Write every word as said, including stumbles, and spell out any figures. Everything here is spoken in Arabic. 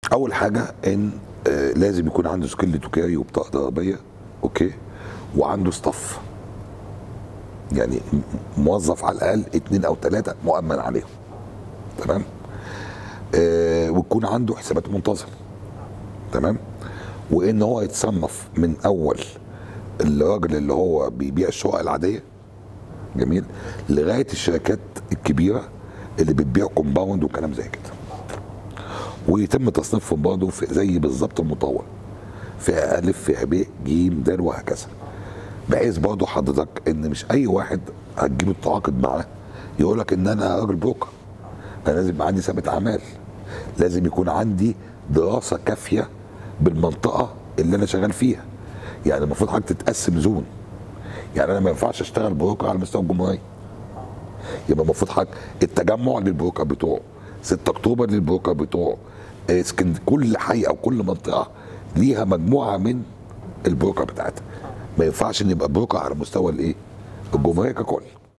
اول حاجه ان آه لازم يكون عنده سكيل تجاري وبطاقه ضريبيه، اوكي، وعنده ستاف، يعني موظف على الاقل اتنين او ثلاثه مؤمن عليهم، تمام. آه ويكون عنده حسابات منتظمه، تمام. وان هو يتصنف من اول الراجل اللي هو بيبيع الشقق العاديه، جميل، لغايه الشركات الكبيره اللي بتبيع كومباوند وكلام زي كده. ويتم تصنيفهم برضه في زي بالظبط المطور، فئه الف، فئه ب، ج، د، وهكذا. بحيث برضه حضرتك ان مش اي واحد هتجيبه تتعاقد معاه يقول لك ان انا راجل بروكر. انا لازم يبقى عندي ثابت اعمال، لازم يكون عندي دراسه كافيه بالمنطقه اللي انا شغال فيها. يعني المفروض حضرتك تتقسم زون، يعني انا ما ينفعش اشتغل بروكر على مستوى الجمهوريه. يبقى المفروض حضرتك التجمع للبروكر بتوعه، ستة اكتوبر للبروكر بتوعه، اسكند، كل حي او كل منطقه ليها مجموعه من البروكر بتاعتها. ما ينفعش ان يبقى بروكر على مستوى الايه؟ الجمهوريه ككل.